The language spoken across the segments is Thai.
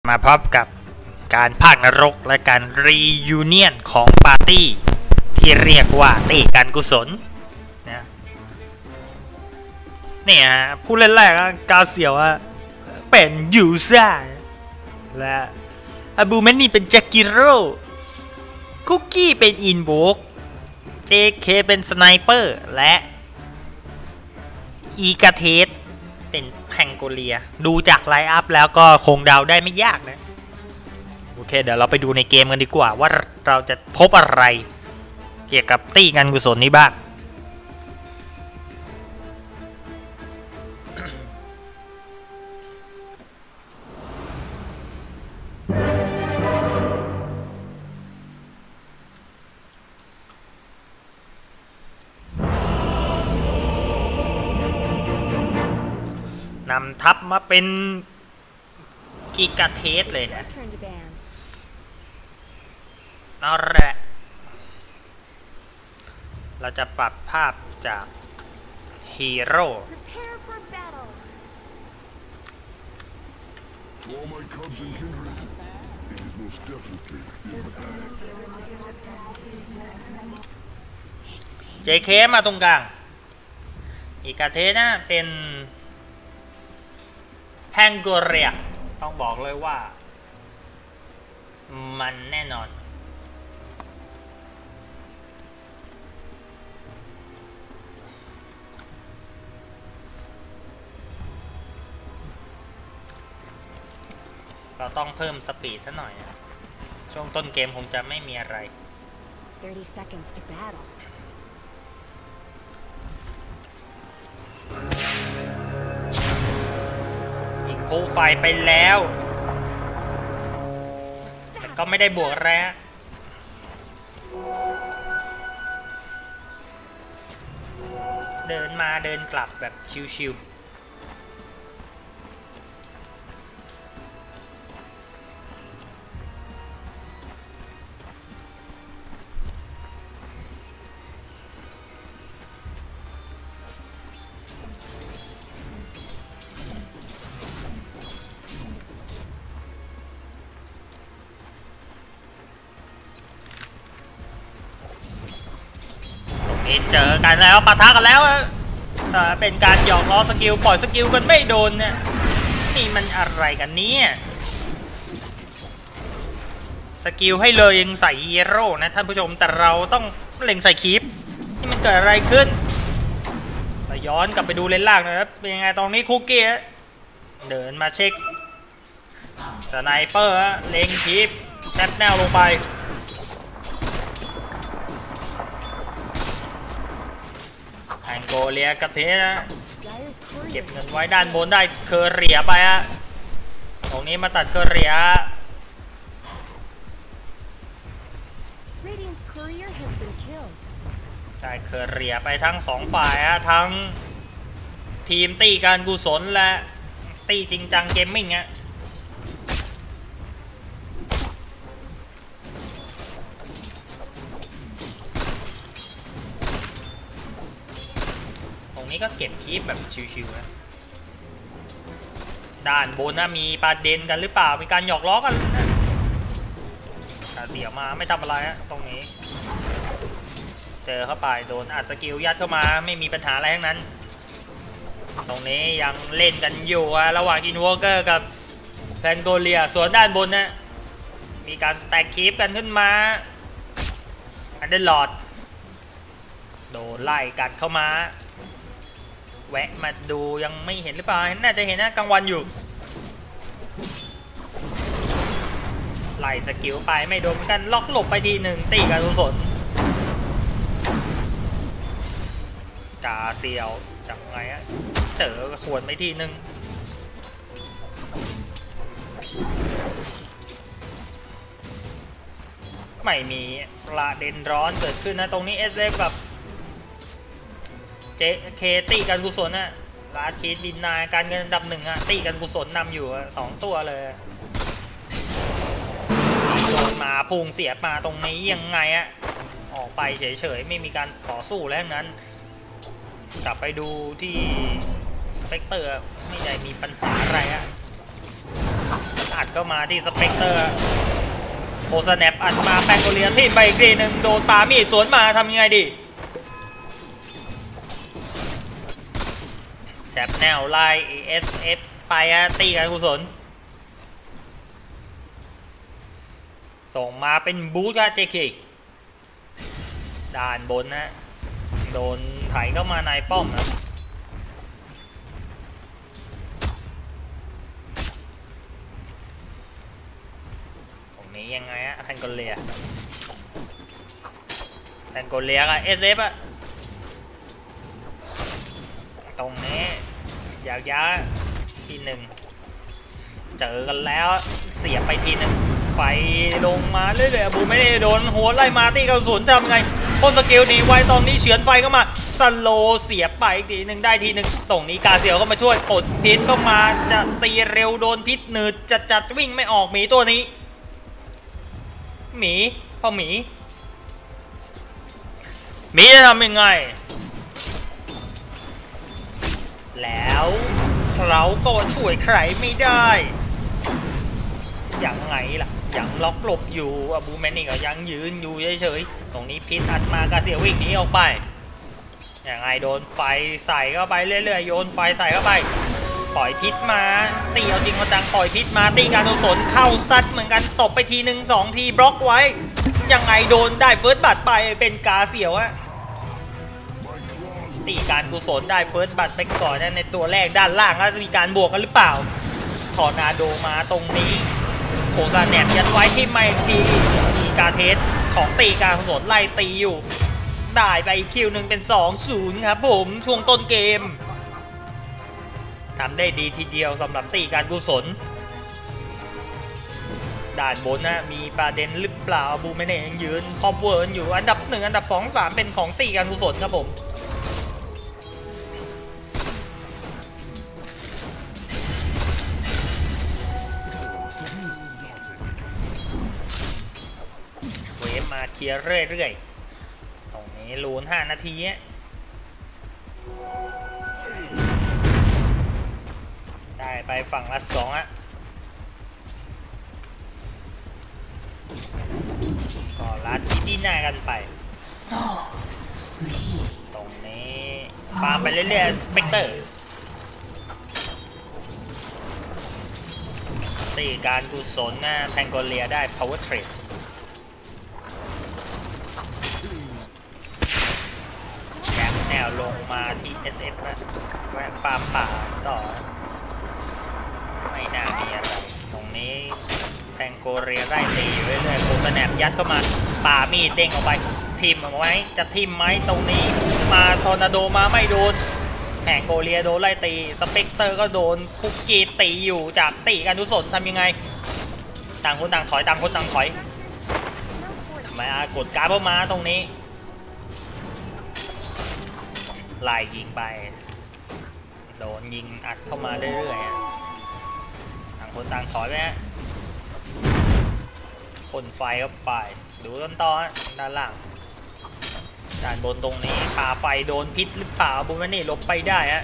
มาพบกับการภาคนรกและการรียูเนียนของปาร์ตี้ที่เรียกว่าตีการกุศลนะเนี่ยผู้เล่นแรกกาเซียวเป็นยูซ่าและอาบูแมนนี่เป็นแจ็คกิโร่คุกกี้เป็นอินโวกเจเคเป็นสไนเปอร์และอีกาเทสเป็นแพงโกเลียดูจากไลน์อัพแล้วก็คงเดาได้ไม่ยากนะโอเคเดี๋ยวเราไปดูในเกมกันดีกว่าว่าเราจะพบอะไรเกี่ยวกับตี้งานกุศลนี้บ้างนำทัพมาเป็นกิกาเทสเลยนะเอาละเราจะปรับภาพจากฮีโร่JK มาตรงกลางอีกาเทสนะเป็นแพงโกเรียต้องบอกเลยว่ามันแน่นอนเราต้องเพิ่มสปีดซะหน่อยช่วงต้นเกมคงจะไม่มีอะไร30 seconds to battleโคไฟไปแล้วแต่ก็ไม่ได้บวกแร้เดินมาเดินกลับแบบชิวๆเจอกันแล้วปะทะกันแล้วเป็นการหยอกล้อสกิลปล่อยสกิลกันไม่โดนเนี่ยนี่มันอะไรกันเนี่ยสกิลให้เลยยังใส่ฮีโร่นะท่านผู้ชมแต่เราต้องเล็งใส่คีปนี่มันเกิดอะไรขึ้นเราย้อนกลับไปดูเลนล่างนะครับเป็นยังไงตรงนี้คุกกี้เดินมาเช็คสไนเปอร์เล็งคีปแนบแนวลงไปแองโกเลียกระเทนะเก็บเงินไว้ด้านบนได้เคอเรียไปตรงนี้มาตัดเคอเรียได้เคอเรียไปทั้งสองฝ่ายทั้งทีมตีการกุศลและตีจริงจังเกมมิ่งนี่ก็เก็บคีปแบบชิวๆนะด้านบนนะมีประเด็นกันหรือเปล่ามีการหยอกล้อกันเดี๋ยวมาไม่ทำอะไรตรงนี้เจอเข้าไปโดนอัดสกิลยัดเข้ามาไม่มีปัญหาอะไรทั้งนั้นตรงนี้ยังเล่นกันอยู่ระหว่างอินวอร์เกอร์กับแพนโกเลียส่วนด้านบนนะมีการสแต็กคีปกันขึ้นมาอันเดอร์ลอดโดนไล่กัดเข้ามาแวะมาดูยังไม่เห็นหรือเปล่าน่าจะเห็นนะกลางวันอยู่ไล่สกิลไปไม่โดนกันล็อกหลบไปทีหนึ่งตีการกุศลกาเซียวจังไงเจอขวนไปทีหนึ่งไม่มีประเด็นร้อนเกิดขึ้นนะตรงนี้SFแบบJKตีกันกุศลลาชีดินนายการเงินอันดับ1ตีกันกุศลนำอยู่2ตัวเลยโดนมาพุ่งเสียบมาตรงนี้ยังไงออกไปเฉยๆไม่มีการต่อสู้แล้วนั้น กลับไปดูที่เฟกเตอร์ไม่ได้มีปัญหาอะไรอะอัดเข้ามาที่สเปกเตอร์โอสแนปอัดมาแปงโกเลียที่ไปอีกทีหนึ่งโดนปามีดสวนมาทำยังไงดีแชปแนวไล่ ASF ไปตีการกุศลส่งมาเป็นบูธกับ JK ด่านบนนะโดนไถเข้ามาในป้อมนะตรงนี้ยังไงอะแพนโกเลียกับ SF อะตรงนี้อยากย้าทีหนึ่งเจอกันแล้วเสียบไปทีหนึ่งไฟลงมาเรื่อยๆบูไม่ได้โดนหัวไล่มาตีกระสุนทำไงพ่นสกิลดีไว้ตอนนี้เฉือนไฟเข้ามาสโลเสียบไปอีกทีหนึ่งได้ทีหนึ่งตรงนี้กาเซียวก็มาช่วยปลดพิษก็มาจะตีเร็วโดนพิษหนืดจัดวิ่งไม่ออกหมีตัวนี้หมีพ่อหมีจะทำยังไงแล้วเราก็ช่วยใครไม่ได้ยังไงล่ะยังล็อกหลบอยู่บูแมนนี่ก็ยังยืนอยู่เฉยๆตรงนี้พิษอัดมากาเซียวิ่งหนีออกไปยังไงโดนไฟใส่เข้าไปเรื่อยๆโยนไฟใส่เข้าไปปล่อยพิษมาตีเอาจริงเอาจังปล่อยพิษมาตีการกุศลเข้าซัดเหมือนกันตบไปทีหนึ่ง2 ทีบล็อกไว้ยังไงโดนได้เฟิร์สบัตไปเป็นกาเซียวอะตีการกุศลได้เฟิร์สบัตไปก่อนในตัวแรกด้านล่างแล้วจะมีการบวกกันหรือเปล่าทอร์นาโดมาตรงนี้โอซาแนบยัดไว้ที่ไมทีมีการเทสของตีการกุศลไล่ตีอยู่ได้ไปคิวหนึ่งเป็น 2-0 ครับผมช่วงต้นเกมทำได้ดีทีเดียวสำหรับตีการกุศลด่านบนนะมีประเด็นหรือเปล่าบูไม่ได้ยังยืนคอมเวิร์นอยู่อันดับ1อันดับ2 3เป็นของตีการกุศลครับผมมาเคลียร์เรื่อยๆตรงนี้ลูน5 นาทีได้ไปฝั่งละ2อะก็ลัดที่หน้ากันไปตรงนี้ฟาร์มไปเรื่อยๆสเปกเตอร์ตีการกุศลนะแพงโกเลียได้ power tradeแนวลงมาที่ SF นะแวะฟาร์มป่าต่อไม่น่ามีอะไรตรงนี้แทงโกเรียได้ตีเรื่อยๆโคสแนปยัดเข้ามาป่ามีดเด้งออกไปทิมเอาไว้จะทิมไหมตรงนี้มาทอร์นาโดมาไม่โดนแทงโกเรียโดนไล่ตีสเปกเตอร์ก็โดนคุกกี้ตีอยู่จากตีการกุศลทำยังไงต่างคนต่างถอยต่างคนต่างถอยมากดการ์ดเข้ามาตรงนี้ไล่ยิงไปโดนยิงอัดเข้ามาเรื่อยๆต่างคนต่างถอยไปฮะพ่นไฟเข้าไปดูต้นตอนด้านล่างด้านบนตรงนี้ขาไฟโดนพิษหรือเปล่าบูมนี่หลบไปได้ฮะ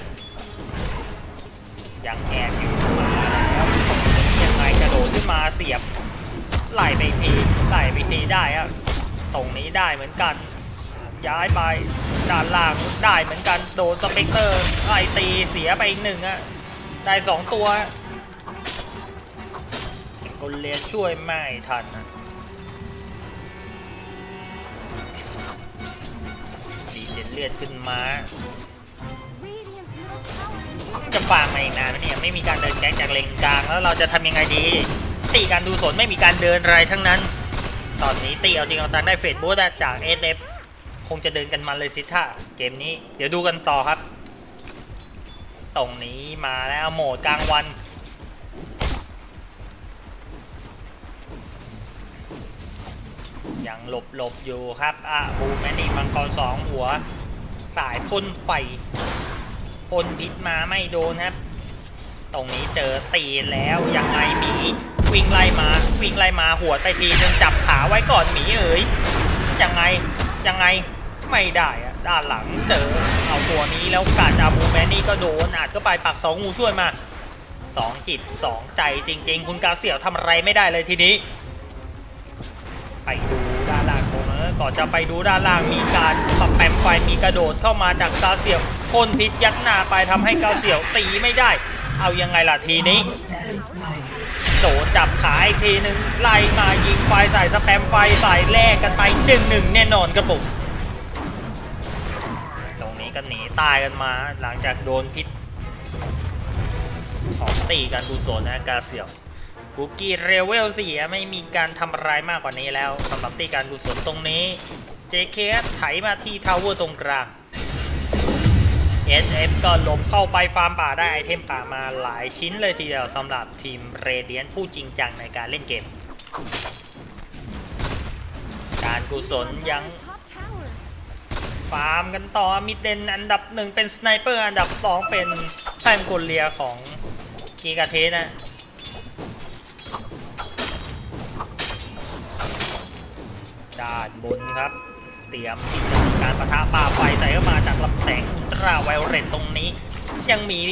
ยังแอบอยู่มาแล้วยังไงกระโดดขึ้นมาเสียบไล่ไปทีได้ฮะตรงนี้ได้เหมือนกันย้ายไปด้านล่างได้เหมือนกันโดนสเปกเตอร์ไล่ตีเสียไปอีก1อะได้2 ตัวคนเลียช่วยไม่ทันนะดีเจ็ดเลือดขึ้นมาจะฟาร์มมาอีกนานไหมเนี่ยไม่มีการเดินแก๊งจากเลนกลางแล้วเราจะทำยังไงดีตีการดูสนไม่มีการเดินอะไรทั้งนั้นตอนนี้ตีเอาจริงเอาจังได้เฟสบูธจาก SFคงจะเดินกันมาเลยสิท่าเกมนี้เดี๋ยวดูกันต่อครับตรงนี้มาแล้วโหมดกลางวันยังหลบอยู่ครับบูแมนนี่มังกร2 หัวสายพ่นไฟพ่นพิษมาไม่โดนครับตรงนี้เจอตีแล้วยังไงหมีวิ่งไล่มาหัวไปทีนึงจับขาไว้ก่อนหมีเอ๋ยยังไงไม่ได้อะด้านหลังเจอเอาตัวนี้แล้วการบูแมนนี่ก็โดนอาจก็ไปปัก2 งูช่วยมา 2 จิต 2 ใจจริงๆคุณกาเสี่ยวทำอะไรไม่ได้เลยทีนี้ไปดูด้านล่างก่อนจะไปดูด้านล่างมีการปรับแปมไฟมีกระโดดเข้ามาจากกาเสี่ยวพ่นพิษยัดหน้าไปทำให้กาเสี่ยวตีไม่ได้เอายังไงล่ะทีนี้โดนจับขาอีกทีนึงไล่มายิงไฟใส่สแปมไฟใส่แลกกันไป1-1แน่นอนครับผมตรงนี้ก็หนีตายกันมาหลังจากโดนพิษของตีกันกุศลนะกาเสี่ยวกุกกี้เรเวล4ไม่มีการทำอะไรมากกว่านี้แล้วสำหรับตีการกุศลตรงนี้ JK ไถมาที่ทาวเวอร์ตรงกลาง SF ก็หลบเข้าไปฟาร์มป่าได้ไอเทมป่ามาหลายชิ้นเลยทีเดียวสำหรับทีมเรเดียนผู้จริงจังในการเล่นเกมการกุศลยังฟาร์มกันต่อมิดเดนอันดับ1เป็นสไนเปอร์อันดับ2เป็นแพนโกเลียของกีกาเทสนะด้านบนครับเตรียมการปะทะป่าไฟใส่เข้ามาจากลำแสงอุลตราไวโอเลตตรงนี้ยังมี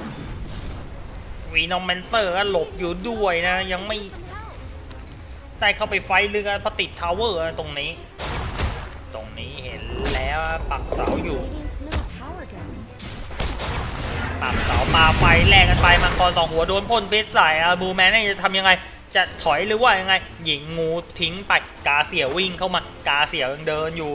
วีนอมแมนเซอร์หลบอยู่ด้วยนะยังไม่ได้เข้าไปไฟเรือพอติดทาวเวอร์ตรงนี้เห็นแล้วปักเสาอยู่ปักเสาป่าไฟแลกกันไปมังกร2 หัวโดนพ่นพิษใส่บูแมนนี่จะทำยังไงจะถอยหรือว่ายังไงหญิงงูทิ้งไปกาเสี่ยววิ่งเข้ามากาเสี่ยวยังเดินอยู่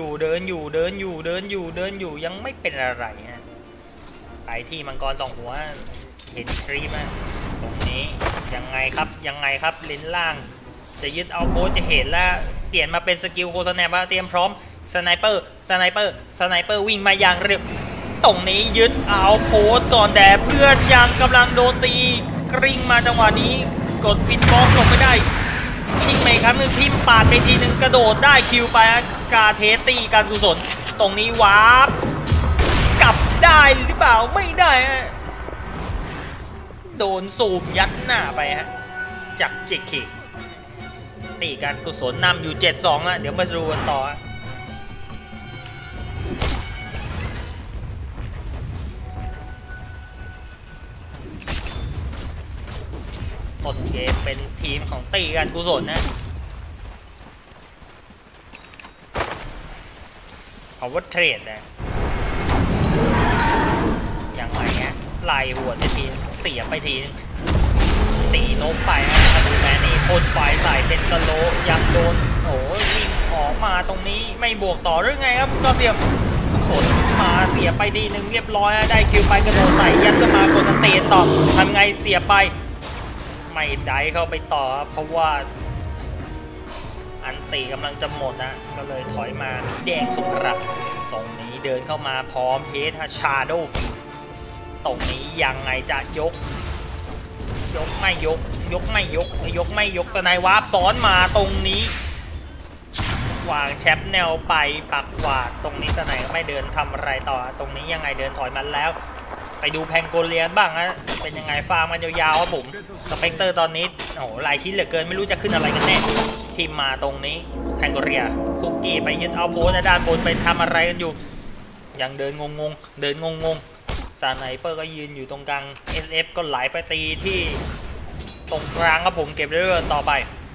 ยังไม่เป็นอะไรนะไปที่มังกร2 หัวเห็นครีมตรงนี้ยังไงครับเลนล่างจะยึดเอาโบสจะเห็นแล้วเปลี่ยนมาเป็นสกิลโคสแนปเตรียมพร้อมสไนเปอร์วิ่งมาอย่างเร็วตรงนี้ยึดเอาโพสก่อนแต่เพื่อนยังกำลังโดนตีกริ้งมาจังหวะนี้กดปินบล็อกลงไม่ได้ทิ้งไปครั้งนึงทิมปาดไปทีนึงกระโดดได้คิวไปกาเทสตีการกุศลตรงนี้วาร์ปกลับได้หรือเปล่าไม่ได้โดนสูบยัดหน้าไปฮะจากจิกคิกตีการกุศลนำอยู่ 7-2เดี๋ยวมาดูกันต่อต้นเกมเป็นทีมของตีกันกุศลนะเอาว่าเทรดนะอย่างไรเงี้ยไล่หัวไปทีเสียไปทีตีโน้มไปนะดูแมนนี่พ่นไฟใส่เป็นสโลยังโดนโอ้วิ่งออกมาตรงนี้ไม่บวกต่อหรือไงครับก็เสียบขนมาเสียไปทีหนึ่งเรียบร้อยได้คิวไปกระโดดใส่ยัดก็มากดเตะต่อทำไงเสียไปไม่ได้เข้าไปต่อเพราะว่าอันตีกำลังจะหมดนะก็เลยถอยมามีแดงสุกรับตรงนี้เดินเข้ามาพร้อมเทสชาโดว์ตรงนี้ยังไงจะยกไม่ยกสไนวาร์ปซ้อนมาตรงนี้วางแชปแนวไปปักหวาดตรงนี้สไนก็ไม่เดินทำอะไรต่อตรงนี้ยังไงเดินถอยมันแล้วไปดูแพงโกเลียนบ้างนะเป็นยังไงฟาร์มมันยาวๆครับผมสเปกเตอร์ตอนนี้โอ้โหหลายชิ้นเหลือเกินไม่รู้จะขึ้นอะไรกันแน่ทีมมาตรงนี้แพงโกเลียคุกกี้ไปยึดเอาโบสด้านบนไปทำอะไรกันอยู่ยังเดินงงสไนเปอร์ก็ยืนอยู่ตรงกลาง SF ก็ไหลไปตีที่ตรงกลางครับผมเก็บเรื่อยๆต่อไป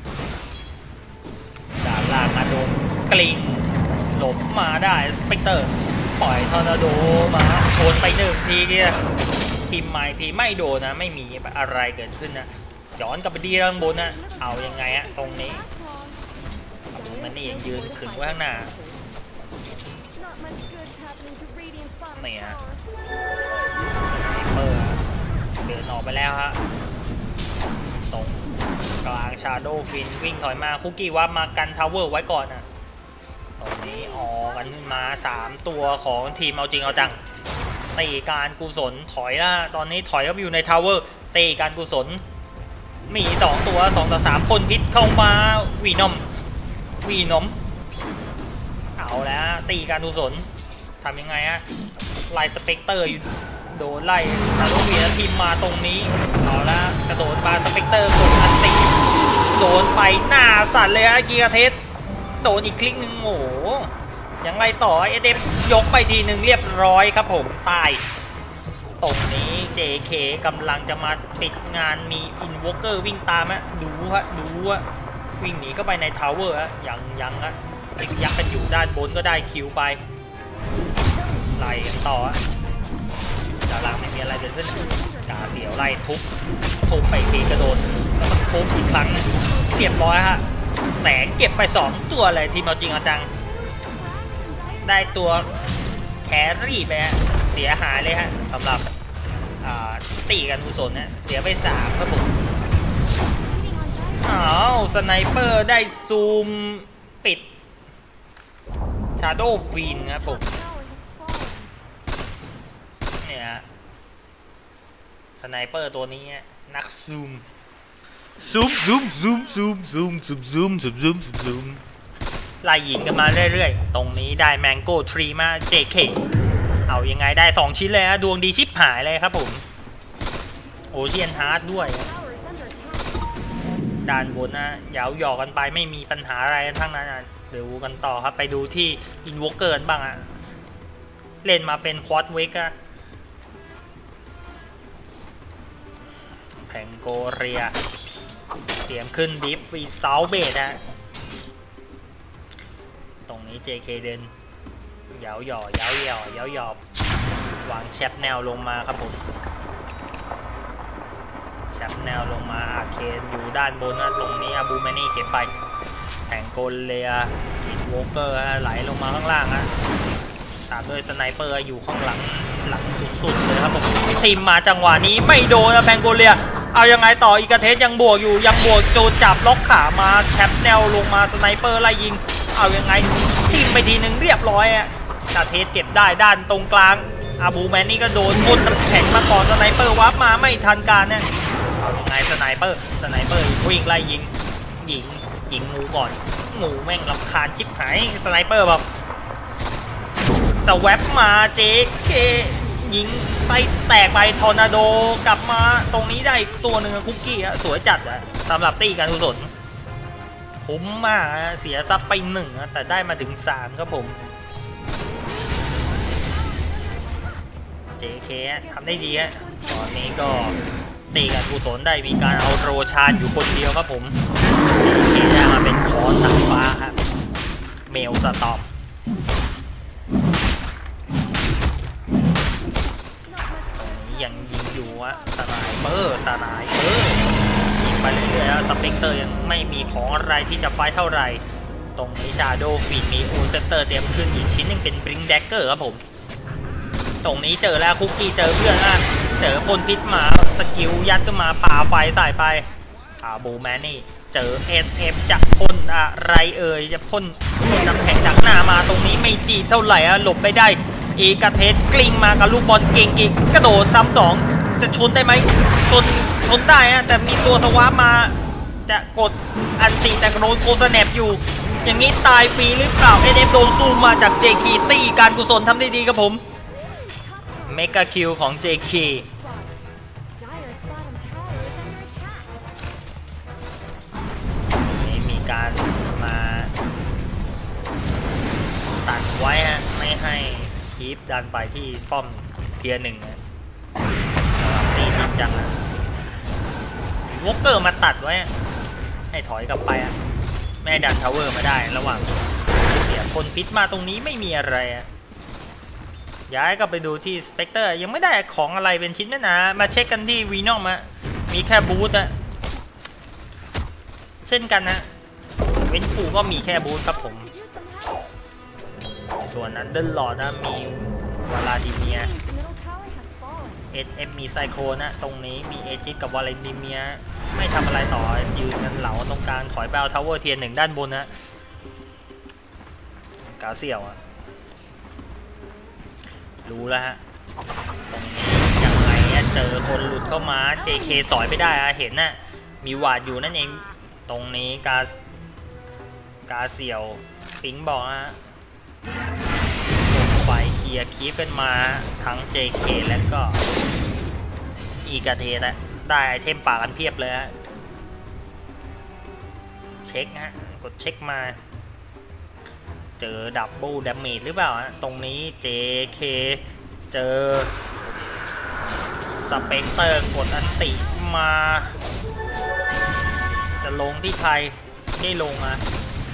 ด้านล่างมาโดนกลิงหลบมาได้สเปกเตอร์ปล่อยทอร์นาโดมาชนไป1 ทีทีมใหม่ทีไม่โดนนะไม่มีอะไรเกิดขึ้นนะย้อนกลับไปดีด้านบนนะเอายังไงตรงนี้มันนี่ยังยืนขึงไว้ข้างหน้านี่ฮะเปิดเดินออกไปแล้วฮะตรงกลางชาโดว์ฟินวิ่งถอยมาคุกกี้ว่ามากันทาวเวอร์ไว้ก่อนนะตรงนี้ออกกันขึ้นมา3 ตัวของทีมเอาจริงเอาจังตีการกุศลถอยละตอนนี้ถอยก็อยู่ในทาวเวอร์ตีการกุศลมี2 ตัว2-3คนพิษเข้ามาวีนอมเอาแล้วตีการกุศลทำยังไงฮะไล่สเปกเตอร์อยู่โดนไล่ทารุวีนทีมมาตรงนี้เอาละกระโดดมาสเปกเตอร์กดอันตีโดนไปหน้าสั่นเลยฮะกีกาเทสโดนอีกคลิกหนึ่งโอ้ยังไงต่อเอเดฟยกไปทีหนึ่งเรียบร้อยครับผมตายตรงนี้ JK กำลังจะมาปิดงานมีอินวอล์กเกอร์วิ่งตามฮะดูฮะวิ่งหนีเข้าไปในทาวเวอร์ฮะยังฮะยักกันอยู่ด้านบนก็ได้คิวไปไล่กันต่อด้านล่างไม่มีอะไรเกิดขึ้นกาเสียวไล่ทุบไปทีกระโดดแล้วก็ทุบอีกครั้งเรียบร้อยฮะแสงเก็บไป2ตัวเลยทีมเอาจริงเอาจังได้ตัวแครี่ไปฮะเสียหายเลยฮะสำหรับตีกันกุศลเนี่ยเสียไป3ครับผมสไนเปอร์ได้ซูมปิดชาโดว์ฟีนครับผมเนี่ยสไนเปอร์ตัวนี้นักซูมไล่ยิงกันมาเรื่อยๆตรงนี้ได้แมงโก้ทรีมา JK เอายังไงได้2ชิ้นเลยฮะดวงดีชิบหายเลยครับผมโอเชียนฮาร์ดด้วยด้านบนนะยาวหยอกกันไปไม่มีปัญหาอะไรทั้งนั้นเดี๋ยวกันต่อครับไปดูที่อินวอล์กเกอร์บ้างเล่นมาเป็นควอตเวกแพงโกเรียเตรียมขึ้นดิฟฟีเซาเบดตรงนี้ JK เดินยาวหย่วางแชปแนวลงมาครับผมแชปแนวลงมาอาเคนอยู่ด้านบนตรงนี้อาบูแมนี่เก็บไปแผงโกลเลียอินวอล์กเกอร์ไหลลงมาข้างล่างตามด้วยสไนเปอร์อยู่ข้างหลังสุดๆเลยครับผมทีมมาจังหวะนี้ไม่โดนแพงโกเลียเอายังไงต่ออีกาเทสยังบวกโจจับล็อกขามาแชปแนวลงมาสไนเปอร์ไล่ยิงเอายังไงทีมไปทีหนึ่งเรียบร้อยกาเทสเก็บได้ด้านตรงกลางอาบูแมนนี่ก็โดนพ่นน้ำแข็งมาก่อนสไนเปอร์วับมาไม่ทันการเอายังไงสไนเปอร์วิ่งไล่ยิงงูก่อนงูแม่งรำคาญชิบหายสไนเปอร์แบบสแวปมา JK ยิงไส้แตกไปทอร์นาโดกลับมาตรงนี้ได้ตัวหนึ่งคุกกี้สวยจัดสำหรับตีการกุศลคุ้มมากเสียซับไป1แต่ได้มาถึง3ครับผม JK ทำได้ดีตอนนี้ก็ตีกันกุศลได้มีการเอาโรชานอยู่คนเดียวครับผม JK ได้มาเป็นคอนสายฟ้าครับเมลสตอมยังยิงอยู่สไนเปอร์ยิงไปเรื่อยๆสเปกเตอร์ยังไม่มีของอะไรที่จะไฟเท่าไหร่ตรงนี้จาโดฟีนมีโอเซนเตอร์เตรียมขึ้นอีกชิ้นนึงเป็นบริงแดกเกอร์ครับผมตรงนี้เจอแล้วคุกกี้เจอเพื่อนเจอคนพิษมาสกิลยัดขึ้นมาป่าไฟใส่ไปบูแมนนี่เจอ SF จะพ่นอะไรจะพ่นน้ำแข็งจากหน้ามาตรงนี้ไม่ดีเท่าไหร่หลบไปได้เอกาเทสกลิ้งมากับลูกบอลเก่งกระโดดซ้ำ2จะชนได้ไหมชนได้แต่มีตัวสวาปมาจะกดอันติแต่โดนโคสแนปอยู่อย่างนี้ตายฟรีหรือเปล่า NF โดนซูมมาจาก JK ตีการกุศลทำได้ดีครับผมเมกาคิวของ JK นี่มีการมาตัดไว้ไม่ให้คีฟดันไปที่ป้อมเทียร์1นี่จริงจังวอล์กเกอร์มาตัดไว้ให้ถอยกลับไปไม่ดันทาวเวอร์มาได้ระหว่างเสียคนพิษมาตรงนี้ไม่มีอะไรย้ายก็ไปดูที่สเปกเตอร์ยังไม่ได้ของอะไรเป็นชิ้นไม่นามาเช็คกันที่วีนอมมีแค่บูทเช่นกันเว้นฟูก็มีแค่บูทครับผมส่วนอันเดอร์ลอดมีวลาดิเมีย SF มีไซโครตรงนี้มีเอจิสกับวลาดิเมียไม่ทำอะไรต่อยืนกันเหลาตรงกลางถอยไปเอาทาวเวอร์เทียร์1ด้านบนกาเซียวรู้แล้วตรงนี้ยังไงเจอคนหลุดเข้ามา JK สอยไปได้เห็นมีวาดอยู่นั่นเองตรงนี้กาเซียวปิงบอกไฟเคลียร์คีฟกันมาทั้ง JK และก็อีกาเทสได้ไอเทมป่ากันเพียบเลยเช็คกดเช็คมาเจอดับเบิลดาเมจหรือเปล่าตรงนี้ JK เจอสเปกเตอร์กดอันติมาจะลงที่ใครได้ลงมา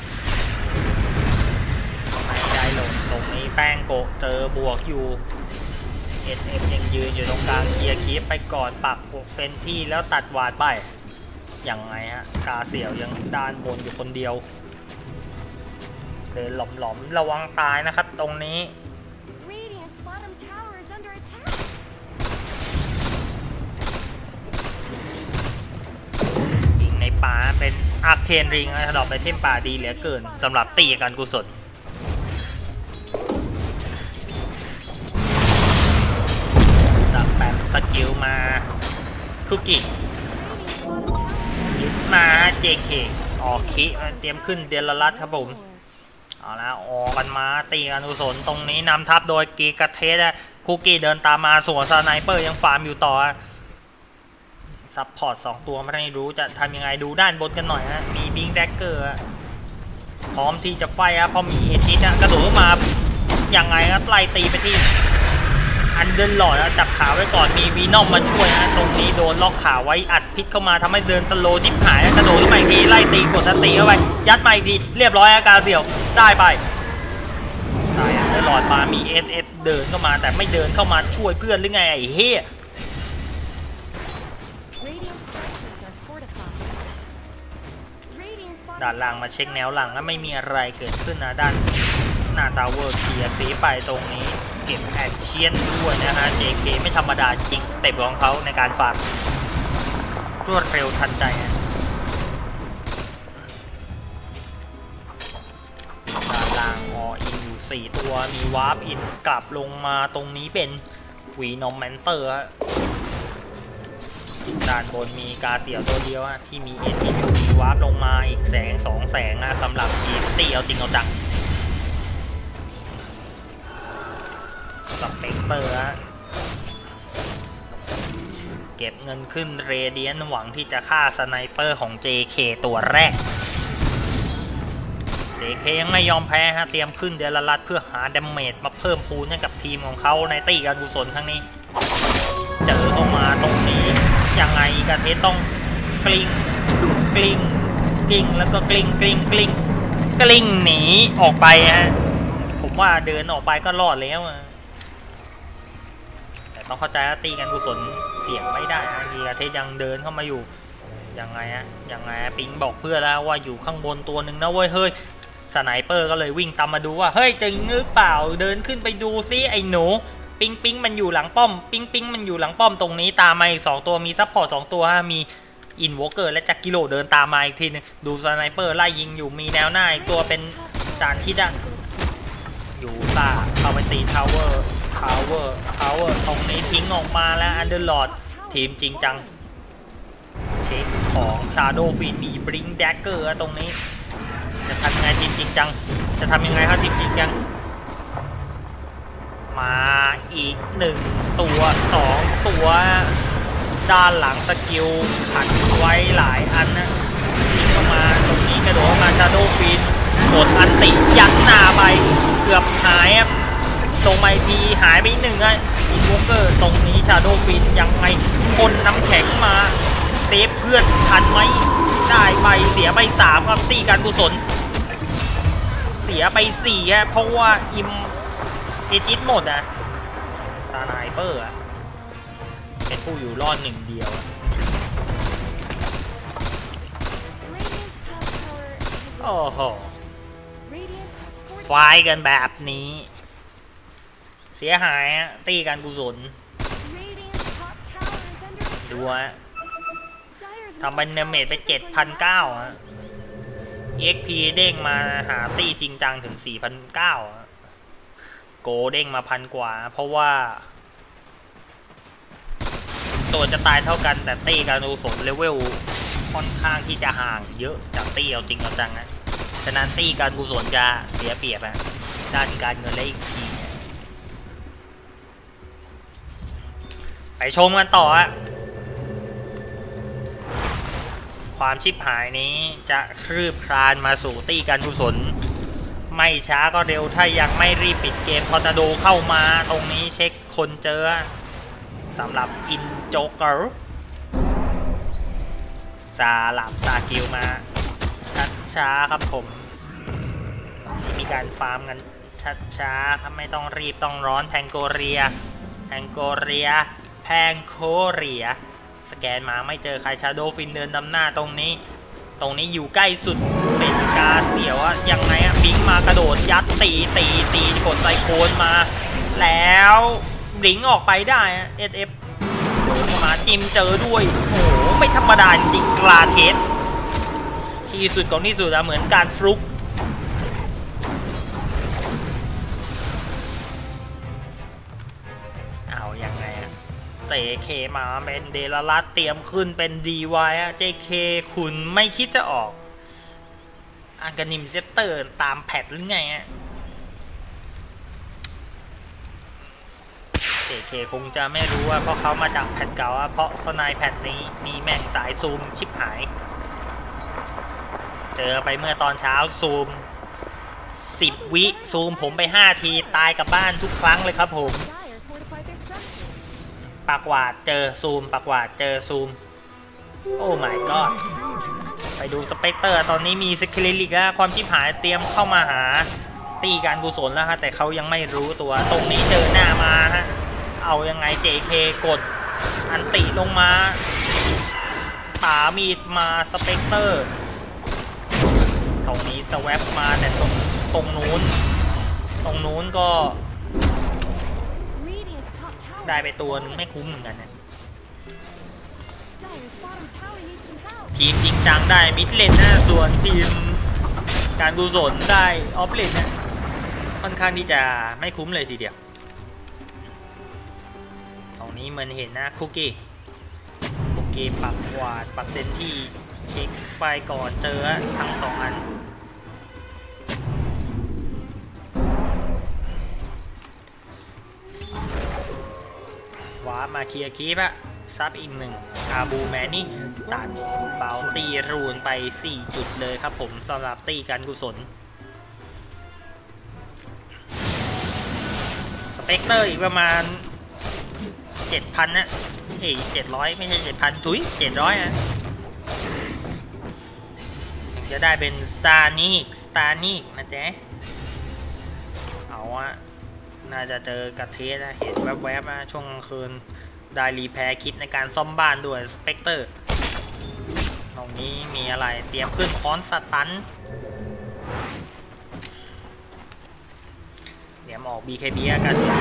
ไม่ได้ลงตรงนี้แป้งโกเจอบวกอยู่ SF ยังยืนอยู่ตรงกลางเคลียร์คีฟไปก่อนปักเฟนที่แล้วตัดวาดไปอย่างไงฮะกาเสี่ยวยังด้านบนอยู่คนเดียวเดินหลอมๆระวังตายนะครับตรงนี้ยิงในป่าเป็นอาร์เคนริงนะดอกไปเทมป่าดีเหลือเกินสำหรับตีการกุศลสับแบบสกิลมาคุกกี้ยึดมา JK ออกคิเตรียมขึ้นเดลลัสครับผมเอาละออกกันมาตีการกุศลตรงนี้นำทัพโดยกีกาเทสคุกกี้เดินตามมาส่วนสไนเปอร์ยังฟาร์มอยู่ต่อซัพพอร์ต2ตัวไม่รู้จะทำยังไงดูด้านบนกันหน่อยฮะมีบิงแดกเกอร์พร้อมที่จะไฟพอมีเอจิตกระโดดมาอย่างไงครับไล่ตีไปที่อันเดินหลอดจับขาไว้ก่อนมีวีนอมมาช่วยนะตรงนี้โดนล็อกขาไว้อัดพิษเข้ามาทำให้เดินสโลชิปหายกระโดดขึ้นมาอีกทีไล่ตีกดตีเข้าไปยัดมาอีกทีเรียบร้อยอาการเสี่ยวได้ไปใช่เดินหลอดมามี SF เดินเข้ามาแต่ไม่เดินเข้ามาช่วยเพื่อนหรือไงไอ้เฮ้ด้านล่างมาเช็คแนวหลังแล้วไม่มีอะไรเกิดขึ้นนะด้านหน้าตาเวอร์เคลียร์ตีไปตรงนี้เก็บแอคเชียนด้วยนะฮะ JK ไม่ธรรมดาจริงสเต็ปของเขาในการฝากรวดเร็วทันใจด้านล่างออินอยู่4ตัวมีวาร์ปอินกลับลงมาตรงนี้เป็นวีนอมแมนเซอร์ด้านบนมีกาเสี่ยวตัวเดียวที่มีเอ็นที่มีวาร์ปลงมาอีกแสง2 แสงนะสำหรับทีมตีเอาจริงเอาจังสเปกเตอร์เก็บเงินขึ้นเรเดียนหวังที่จะฆ่าสไนเปอร์ของ JK ตัวแรก JK ยังไม่ยอมแพ้ฮะเตรียมขึ้นเดลลัสเพื่อหาดาเมจมาเพิ่มพูนให้กับทีมของเขาในตีการกุศลครั้งนี้เจอเข้ามาตรงนี้ยังไงกาเทสต้องกลิ้งแล้วก็กลิ้งหนีออกไปฮะผมว่าเดินออกไปก็รอดแล้วแต่ต้องเข้าใจว่าตีกันกุศลเสี่ยงไม่ได้นะกาเทสยังเดินเข้ามาอยู่ยังไงปิงบอกเพื่อนแล้วว่าอยู่ข้างบนตัวหนึ่งนะเว้ยเฮ้ยสไนเปอร์ก็เลยวิ่งตามมาดูว่าเฮ้ยจริงหรือเปล่าเดินขึ้นไปดูซิไอ้หนูปิงมันอยู่หลังป้อมปิงมันอยู่หลังป้อมตรงนี้ตามมาอีก2ตัวมีซัพพอร์ต2ตัวมีอินวอล์กเกอร์และจักกิโลเดินตามมาอีกทีนึงดูสไนเปอร์ไล่ยิงอยู่มีแนวหน้าอีกตัวเป็นจานที่ดังอยู่ตาเข้าไปตีทาวเวอร์ตรงนี้ทิ้งออกมาแล้วอันเดอร์ลอร์ดทีมจริงจังเช็คของชาโดฟีนมีบริงแดกเกอร์ตรงนี้จะทำยังไงทีมจริงจังจะทำยังไงครับทีมจริงจังมาอีก1ตัว2ตัวด้านหลังสกิลขัดไว้หลายอันนะยิงเข้ามาตรงนี้กระโดดมาชาโดฟีนกดอันติยัดหน้าไปเกือบหายลงไปทีหายไป1อินวอล์กเกอร์ตรงนี้ชาโดฟีนยังไงคนน้ำแข็งมาเซฟเพื่อนทันไหมได้ไปเสียไป3ครับตีการกุศลเสียไป4ฮะเพราะว่าเอจิตหมดสไนเปอร์เป็นผู้อยู่รอด1เดียวโอ้โหไฟกันแบบนี้เสียหายตีการกุศลดูทำบันเนเมตไป 7,900 EXP เด้งมาหาตีจริงจังถึง 4,900 โกเด้งมา1,000 กว่าเพราะว่าตัวจะตายเท่ากันแต่ตีการกุศลเลเวลค่อนข้างที่จะห่างเยอะจากตีเอาจริงเอาจังฉะนั้นตีการกุศลจะเสียเปรียบด้านการเงินและอีกทีไปชมกันต่อความชิบหายนี้จะคลืบคลานมาสู่ตีการกุศลไม่ช้าก็เร็วถ้ายังไม่รีบปิดเกมทอร์นาโดเข้ามาตรงนี้เช็คคนเจอสำหรับอินโจ๊กเกอร์สลับซากิลมาช้าๆครับผมมีการฟาร์มกันช้าๆครับไม่ต้องรีบต้องร้อนแพงโกเรียสแกนมาไม่เจอใครชาโดฟินเดินนำหน้าตรงนี้อยู่ใกล้สุดเป็นกาเสียวอะยังไงอะบิงมากระโดดยัดตีกดไซโคนมาแล้วบิงออกไปได้อะเอสเอฟโดนมาจิมเจอด้วยโอ้โหไม่ธรรมดาจริงกลาเทสที่สุดของที่สุดอะเหมือนการฟลุกเอายังไงอะJK มาเป็นเดลลัสเตรียมขึ้นเป็น DY อะ JK คุณไม่คิดจะออกอังกานิมเซปเตอร์ตามแพทหรือไงอะ JK คงจะไม่รู้ว่าเพราะเขามาจากแพทเก่าเพราะสไนแพทนี้มีแม่งสายซูมชิบหายเจอไปเมื่อตอนเช้าซูม10 วิซูมผมไป5 ทีตายกับบ้านทุกครั้งเลยครับผมปากหวาดเจอซูมปากหวาดเจอซูมโอ้ my god ไปดูสเปกเตอร์ตอนนี้มีสกิลลิกแล้วความชิบหายเตรียมเข้ามาหาตีการกุศลแล้วฮะแต่เขายังไม่รู้ตัวตรงนี้เจอหน้ามาฮะเอายังไง JK กดอันติลงมาป่ามีดมาสเปกเตอร์ตรงนี้สแวปมาแต่ตรงนู้นก็ได้ไปตัวนึงไม่คุ้มเหมือนกันนะทีมจริงจังได้มิดเลนนะส่วนทีมการกุศลได้ออฟเลนนะค่อนข้างที่จะไม่คุ้มเลยทีเดียวตรงนี้เหมือนเห็นนะคุกกี้ปักหวาดปักเซนที่เช็คไปก่อนเจอทั้ง2 อันว้ามาเคลียร์คีปอะซับอีก1อาบูแมนนี่ตัดเบาตีรูนไป4 จุดเลยครับผมสำหรับตีการกุศลสเปกเตอร์อีกประมาณ 7,000 นะ700ไม่ใช่ 7,000 ถุย700นะถึงจะได้เป็นสตาร์นิกนะเจ๊เอาอะน่าจะเจอกระเทสนะเห็นแวบๆนะช่วงกลางคืนได้รีแพร์คิดในการซ่อมบ้านด้วยสเปกเตอร์ตรงนี้มีอะไรเตรียมขึ้นคอนสตันเดี๋ยวออก BKB กันเสีย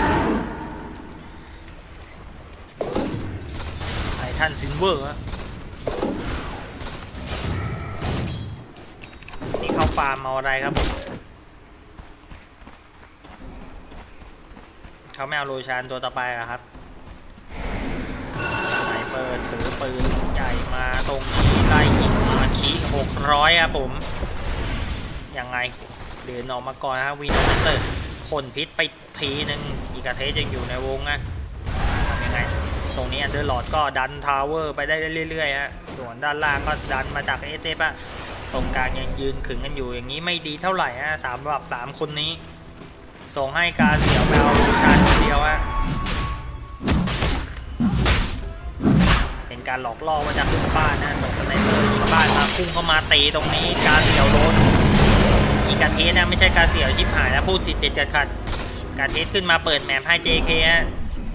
ไททันซิลเวอร์นี่เขาฟาร์มเอาอะไรครับเขาไม่เอาโรชานตัวต่อไปอะครับสไนเปอร์ถือปืนใหญ่มาตรงนี้ไล่ยิงมาคี600ครับผมยังไงเดินออกมาก่อนฮะวีนเตอร์พ่นพิษไปทีหนึ่งอีกาเทสยังอยู่ในวงนะทำยังไงตรงนี้อันเดอร์ลอดก็ดันทาวเวอร์ไปได้เรื่อยๆฮะส่วนด้านล่างก็ดันมาจากเอเจปะตรงกลางยังยืนขึงกันอยู่อย่างนี้ไม่ดีเท่าไหร่ฮะสำหรับ3 คนนี้ส่งให้การเสี่ยวแมวชาคนเดียวฮะเป็นการหลอกล่อมาจากบ้านนะตรงสไนเปอร์ยิงบ้านมาพุ่งเข้ามาตีตรงนี้การเสี่ยวโดนอีกาเทสนะไม่ใช่การเสี่ยวชิบหายนะพูดติดขัดการเทสขึ้นมาเปิดแมปให้ JK ฮะ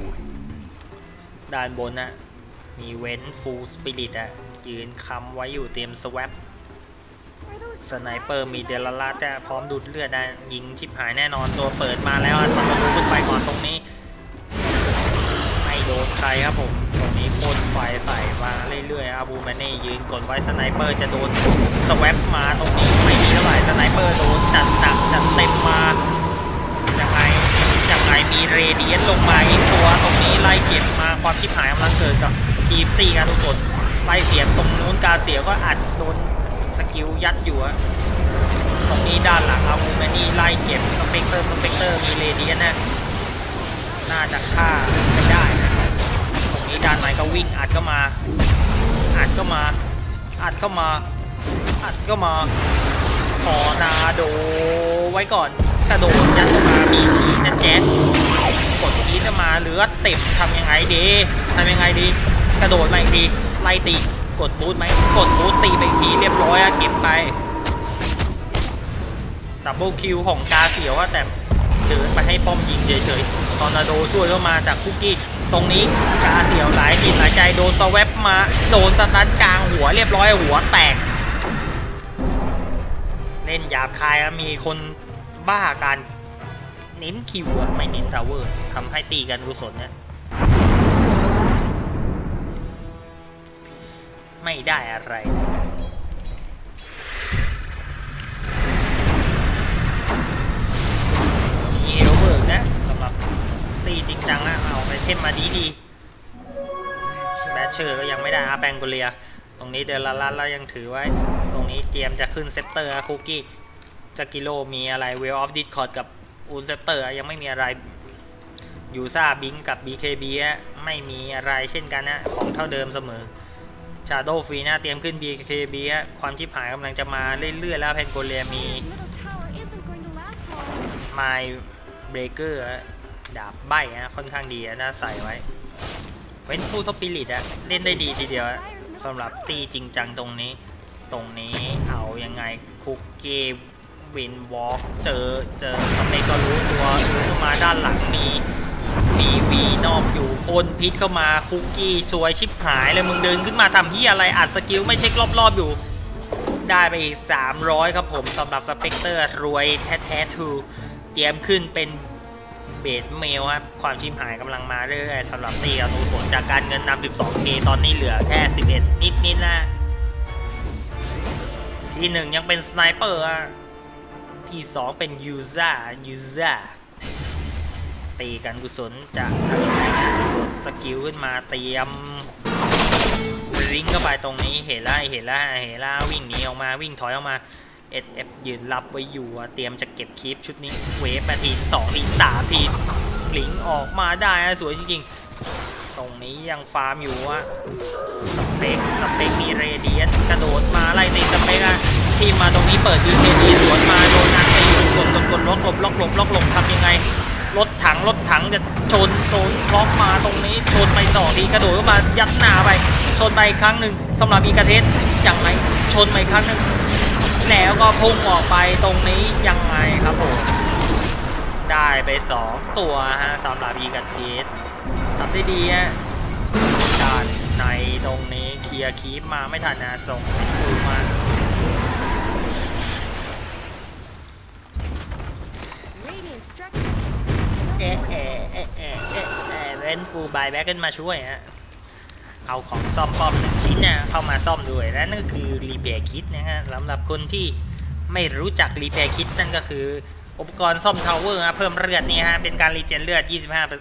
ด้านบนนะมีเว้นฟูลสปิริตอะยืนค้ำไว้อยู่เตรียมสแวปสไนเปอร์มีเดลล่าจะพร้อมดูดเลือดนะยิงชิบหายแน่นอนตัวเปิดมาแล้วทำประตูขึ้นไปก่อนตรงนี้ไม่โดนใครครับผมตรงนี้โคตรไฟใส่มาเรื่อยๆอาบูแมนนี่ยืนกดไว้สไนเปอร์จะโดนสแวปมาตรงนี้ไม่ดีเท่าไหร่สไนเปอร์โดนจัดหนักจัดเต็มมายังไงมีเรเดียนลงมาอีกตัวตรงนี้ไล่เก็บมาความชิบหายกำลังเกิดกับทีมตีกันทุกคนไล่เสียบตรงนู้นกาเสียก็อัดโดนสกิลยัดอยู่อะตรงนี้ด้านหลังอาบูแมนนี่ไล่เก็บสเปกเตอร์มีเรเดียนนะน่าจะฆ่าไม่ได้นะตรงนี้ด้านไหนก็วิ่งอัดเข้ามาขอนาโดไว้ก่อนกระโดดยัดเข้ามามีชีนะแจ๊กดคีจะมาเหลือเต็มทำยังไงดีกระโดดมาอีกทีไล่ตีกดบูทไหมกดบูทตีไปอีกทีเรียบร้อยเก็บไปดับเบิลคิวของกาเสียวแต่เดินไปให้ป้อมยิงเฉยๆตอร์นาโดช่วยเข้ามาจากคุกกี้ตรงนี้กาเสียวหลายจิตหลายใจโดนสแวปมาโดนสตันกลางหัวเรียบร้อยหัวแตกเล่นหยาบคายมีคนบ้าการเน้นคิวไม่เน้นทาวเวอร์ทำให้ตีกันกุศลเนี่ยไม่ได้อะไรมีเฮลเบิร์กนะสำหรับตีจริงจังนะเอาไปเทมมาดีแบชเชอร์ก็ยังไม่ได้แบงโกเลียตรงนี้เดลลัสแล้วยังถือไว้ตรงนี้เตรียมจะขึ้นเซปเตอร์คุกกี้จากกิโลมีอะไรเวลออฟดิสคอร์ดกับอูนเซปเตอร์ยังไม่มีอะไรยูซ่าบิงกับ BKB ไม่มีอะไรเช่นกันนะของเท่าเดิมเสมอชาโดว์ฟรีนะเตรียมขึ้น BKB ความชิบหายกำลังจะมาเรื่อยๆแล้วเพนโกเลียมีไมเบรเกอร์ดาบใบค่อนข้างดีนะใส่ไว้เว้นฟูลสปิริตเล่นได้ดีทีเดียวสำหรับตีจริงจังตรงนี้เอายังไงคุกกี้วินวอล์กเจอทำไมก็รู้ตัวรู้มาด้านหลังมีวีนอกอยู่คนพิษเข้ามาคุกกี้สวยชิบหายเลยมึงเดินขึ้นมาทำที่อะไรอัดสกิลไม่เช็ครอบๆอยู่ได้ไปอีก300ครับผมสำหรับสเปกเตอร์รวยแท้ๆทูเตรียมขึ้นเป็นเบสเมลครับความชิบหายกำลังมาเรื่อยๆสำหรับตีกับนูผลจากการเงินนำ 12K ตอนนี้เหลือแค่11นิดๆนะที่1ยังเป็นสไนเปอร์ที่2เป็นยูซ่าตีกันกุศลจะกดสกิลขึ้นมาเตรียมวิ่งเข้าไปตรงนี้เห็นแล้ววิ่งหนีออกมาวิ่งถอยออกมา SF ยืนรับไว้อยู่เตรียมจะเก็บคลิปชุดนี้เวฟมาที2ที3ทีลิงออกมาได้สวยจริงๆตรงนี้ยังฟาร์มอยู่สเปกมีเรเดียสกระโดดมาไล่ตีสเปกทีมมาตรงนี้เปิดดีเคดีสวนมาโดนอันตีกดล็อกหลบทำยังไงรถถังจะชนโดนล็อกมาตรงนี้ชนไป2ทีกระโดดเข้ามายัดหน้าไปชนไปครั้งหนึ่งสำหรับมีกระเทสอย่างไรชนไปครั้งหนึ่งแล้วก็พุ่งออกไปตรงนี้ยังไงครับผมได้ไป2ตัวสำหรับมีกระเทสทำได้ดีด้านในตรงนี้เคลียร์คีปมาไม่ทันส่งฟูมาเล่นฟูลบายแบ็กขึ้นมาช่วยเอาของซ่อมป้อม1ชิ้นเข้ามาซ่อมด้วยและนั่นก็คือรีเพย์คิดนะฮะสำหรับคนที่ไม่รู้จักรีเพย์คิดนั่นก็คืออุปกรณ์ซ่อมทาวเวอร์เพิ่มเลือดนี่เป็นการรีเจนเลือด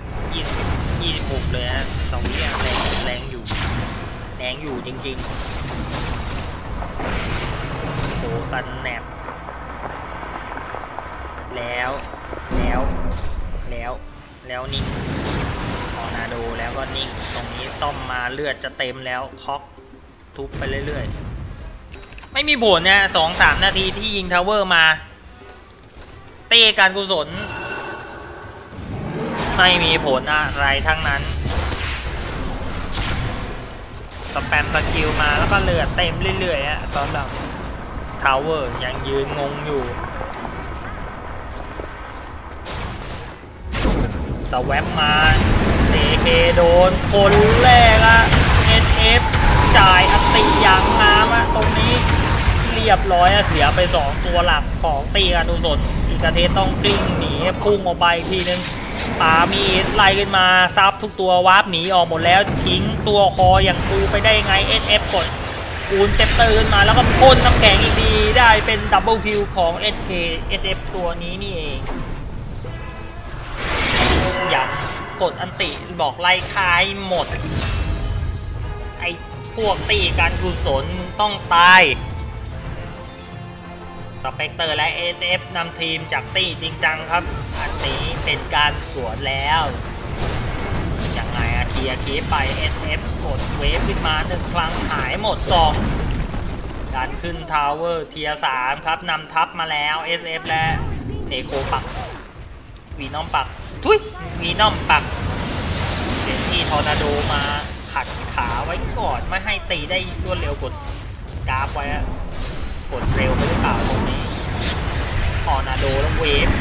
26เลย2วิแรงอยู่จริงๆโอ้ซันแนบแล้วนิ่งทอร์นาโดแล้วก็นิ่งตรงนี้ซ่อมมาเลือดจะเต็มแล้วคอกทุบไปเรื่อยๆไม่มีผล2-3 นาทีที่ยิงทาวเวอร์มาเตะการกุศลไม่มีผลอะไรทั้งนั้นสแปมสกิลมาแล้วก็เลือดเต็มเรื่อยๆตอนหลังทาวเวอร์ยังยืนงงอยู่สแวปมา DK โดนคนแรกSF จ่ายอัตติอย่างงามตรงนี้เรียบร้อยเสียไป2ตัวหลักของตีกันดุสนอีกระเทศต้องกลิ้งหนีพุ่งออกไปทีนึงป่ามีไล่ขึ้นมาซับทุกตัววาร์ปหนีออกหมดแล้วทิ้งตัวคออย่างกูไปได้ไง SF กดอูนเซปเตอร์ขึ้นมาแล้วก็พ่นน้ำแข็งอีกทีได้เป็นดับเบิลคิวของ SF ตัวนี้นี่เองอย่างกดอันติบอกไล่คายหมดไอ้พวกตีการกุศลต้องตายสเปกเตอร์และ SF นำทีมจากตีจริงจังครับอันนี้เป็นการสวนแล้วยังไงเคลียร์คีไป SF กดเวฟขึ้นมา1ครั้งหายหมด2การขึ้นทาวเวอร์เทียร์3ครับนำทัพมาแล้ว SF และเนโคปักวีนอมปักทุยมีน้อมปักเดี๋ยวที่ทอร์นาโดมาขัดขาไว้ก่อนไม่ให้ตีได้รวดเร็วกดกราฟไว้กดเร็วไปหรือเปล่าตรงนี้ทอร์นาโดแล้วเวฟ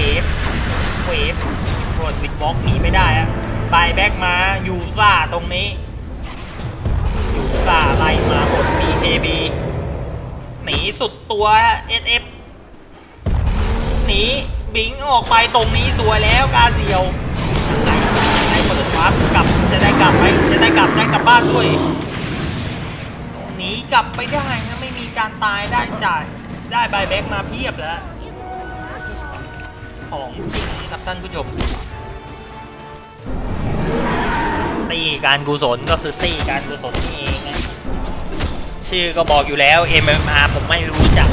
กดวินบล็อกหนีไม่ได้อะบายแบ็กมายูซ่าตรงนี้ยูซ่าไล่มากด BKB หนีสุดตัว SF หนีบิงออกไปตรงนี้สวยแล้วกาเซียวไอ้เปิดวับกลับจะได้กลับไหมจะได้กลับบ้านด้วยหนีกลับไปได้นะไม่มีการตายได้จ่ายได้บายแบ็กมาเพียบแล้วของจริงครับท่านผู้ชมตีการกุศลก็คือตีการกุศลนี่เองนะชื่อก็บอกอยู่แล้ว MMR ผมไม่รู้จัก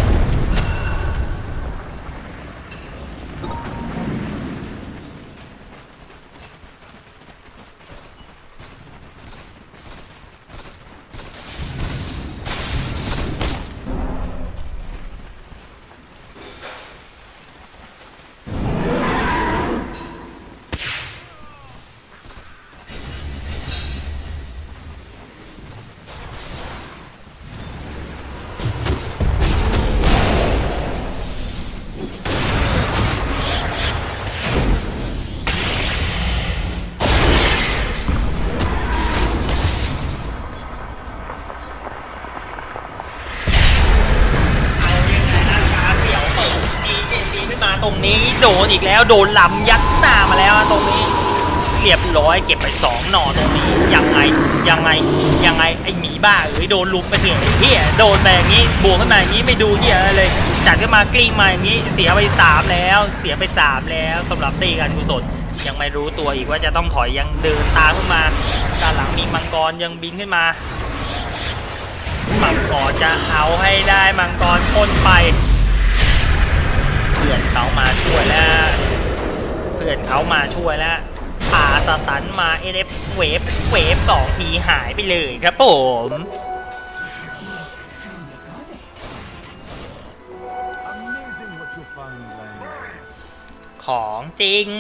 ตรงนี้โดนอีกแล้วโดนลำยัดหน้ามาแล้วตรงนี้เรียบร้อยเก็บไป2 หน่อตรงนี้ยังไงไอหมีบ้าโดนลุมไปเหี้ยโดนแบบอย่างนี้บวกขึ้นมาอย่างนี้ไม่ดูเหี้ยเลยจัดขึ้นมากลิ้งมาอย่างนี้เสียไป3แล้วสำหรับตีการกุศลยังไม่รู้ตัวอีกว่าจะต้องถอยยังเดินตามขึ้นมาด้านหลังมีมังกรยังบินขึ้นมามังกรจะเอาให้ได้มังกรพ่นไปเพื่อนเขามาช่วยแล้วผ่าสตันมาSFเวฟ2 ทีหายไปเลยครับผมของจริง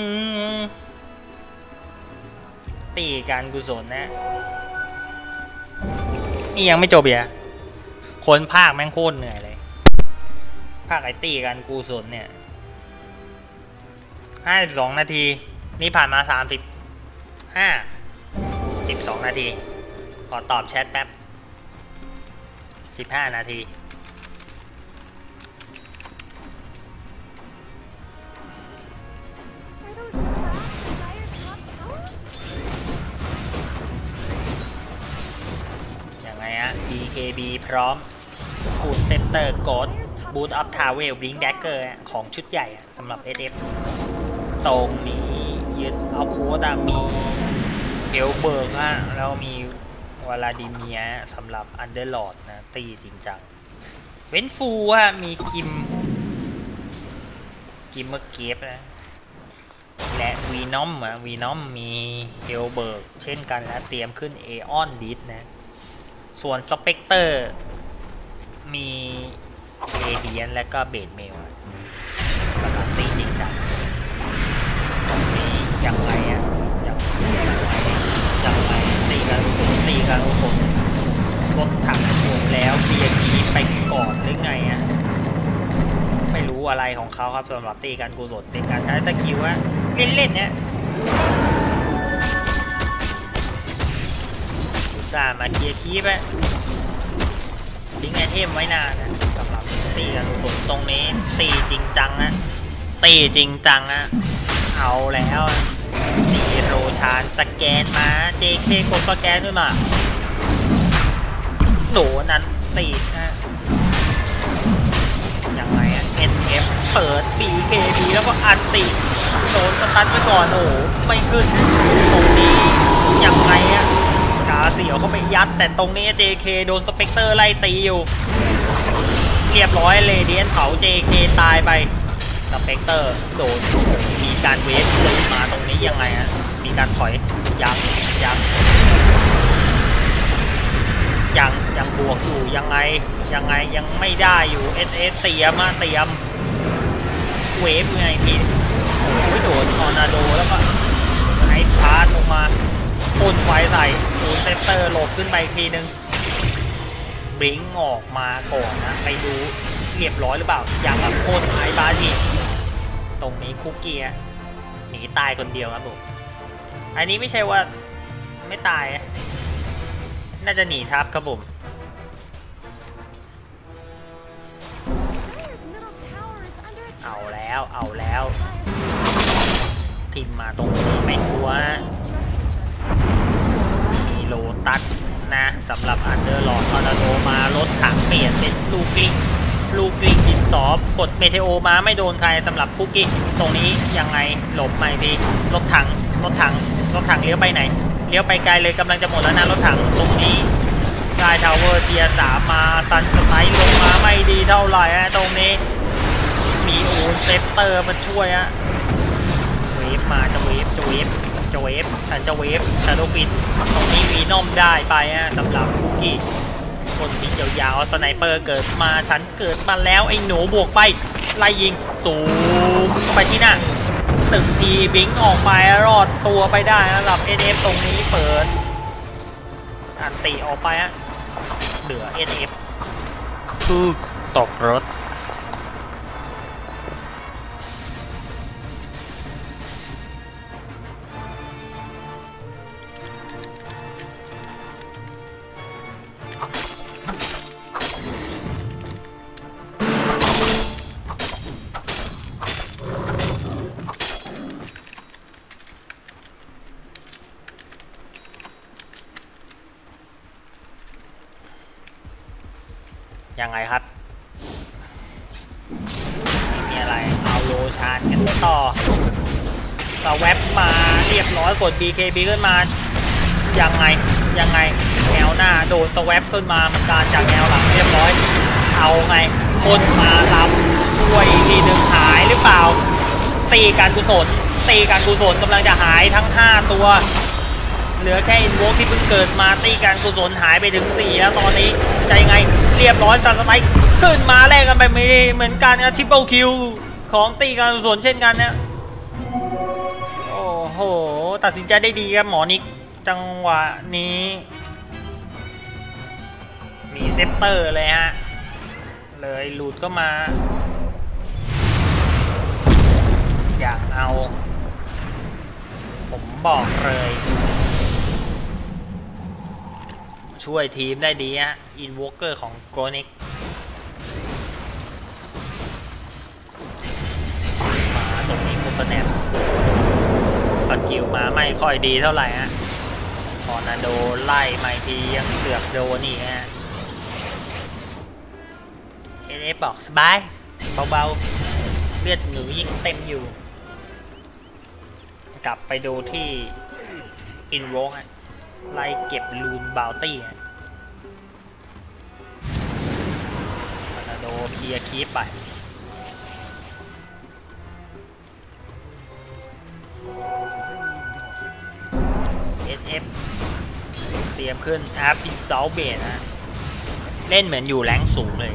ตีการกุศลนะนี่ยังไม่จบอ่ะคนภาคแม่งโคตรเหนื่อยเลยภาคไอตีกันกุศลเนี่ย52 นาทีนี่ผ่านมา12 นาทีขอตอบแชทแป๊บ15 นาทียังไงอะ BKB พร้อมฟูดเซนเตอร์กดบูทอัพทาวเวลบลิงแดกเกอร์ของชุดใหญ่สำหรับ SF ตรงนี้ยึดเอาโพสมีเฮลเบิร์กแล้วมีวลาดิเมียสำหรับอันเดอร์ลอร์ดนะตีจริงจังเว้นฟูมีกิมเมอร์เกฟนะและวีนอมมีเฮลเบิร์กเช่นกันและเตรียมขึ้นเอออนดิสนะส่วนสเปกเตอร์มีเรเดียนและก็เบดเมลกำลังตีจริงจังตรงนี้ยังไงตีกันผมรถถังถูกแล้วเบียร์กีไปก่อนหรือไงไม่รู้อะไรของเขาครับสำหรับตีกันกุศลเป็นการใช้สกิลเล่นเนี่ยอุตส่าห์มาเกียร์คีไปทิ้งไอเทมไว้นานนะสำหรับตีกันกุศลตรงนี้ตีจริงจังนะเอาแล้วตีโรชานสแกนมา JK กดสแกนขึ้นมาโดนั้นตียังไงSF เปิด BKB แล้วก็อันตีโดนสตันไปก่อนโอ้ไม่ขึ้นตรงนี้ยังไงกาเสียวเขาไปยัดแต่ตรงนี้ JK โดนสเปกเตอร์ไล่ตีอยู่เรียบร้อยเรเดียนเผา JK ตายไปสเปกเตอร์โดนมีการเวฟลงมาตรงนี้ยังไงมีการถอยยังบวกอยู่ยังไงยังไม่ได้อยู่ SS เตรียมเวฟไงพี่ไม่โดนทอร์นาโดแล้วก็ไอ้พาร์ทลงมาพ่นไฟใส่ปูนเซปเตอร์หลบขึ้นไปอีกทีนึงบลิงออกมาก่อนนะไปดูเรียบร้อยหรือเปล่าอย่างกับโคตรไอ้บาจีตรงนี้คุกกี้หนีตายคนเดียวครับผมอันนี้ไม่ใช่ว่าไม่ตายน่าจะหนีทับครับผมเอาแล้วทิมมาตรงนี้ไม่กลัวมีโลตัสนะสำหรับอันเดอร์ลอร์ดทอร์นาโดมารถถังเปลี่ยนเป็นลูกกลิ้งดินสอกดเมเทโอมาไม่โดนใครสำหรับคุกกี้ตรงนี้ยังไงหลบใหม่ทีรถถังเลี้ยวไปไหนเลี้ยวไปไกลเลยกำลังจะหมดแล้วนะรถถังตรงนี้กายทาวเวอร์เทียร์3มาซันสไนลงมาไม่ดีเท่าไหร่ตรงนี้มีอูนเซปเตอร์มาช่วยเวฟมาจะเวฟฉันจะเวฟชาโดว์ฟินตรงนี้มีน้อมได้ไปสำหรับคุกกี้คนที่ยาวๆสไนเปอร์เกิดมาฉันเกิดมาแล้วไอ้หนูบวกไปไล่ยิงสูงไปที่หน้าตึกทีบิงออกไปรอดตัวไปได้สำหรับ NF ตรงนี้เปิดอันตีออกไปเหลือ NF คือตกรถยังไงครับไม่มีอะไรเอาโลชานกันต่อสแวปมาเรียบร้อยกด BKB ขึ้นมายังไงแนวหน้าโดนสแวปขึ้นมามันการจากแนวหลังเรียบร้อยเอาไงคนมารับช่วยทีหนึ่งหายหรือเปล่าตีการกุศลกำลังจะหายทั้ง5ตัวเหลือแค่อินโวกที่เพิ่งเกิดมาตีการกุศลหายไปถึง4แล้วตอนนี้ใจไงเรียบร้อยซันสไนค์ขึ้นมาแลกกันไปไม่เหมือนกันทริปเปิลคิวของตีการกุศลเช่นกันนะโอ้โหตัดสินใจได้ดีครับหมอนิกจังหวะนี้มีเซปเตอร์เลยฮะเลยหลุดก็มาอยากเอาผมบอกเลยช่วยทีมได้ดีฮะอินวอล์กเกอร์ของโกนิกมาตรงนี้คุปเนตสกิลมาไม่ค่อยดีเท่าไหร่ฮะทอร์นาโดไล่ไม่ทียังเสือกโดนนี่ฮะNF บอกสบายเบาๆเลือดหนูยิ่งเต็มอยู่กลับไปดูที่อินวอล์กไล่เก็บลูนบาวตี้ทอร์นาโดเคลียร์คีปไปNF เตรียมขึ้นอาร์พิซอลเบสนะเล่นเหมือนอยู่แรงสูงเลย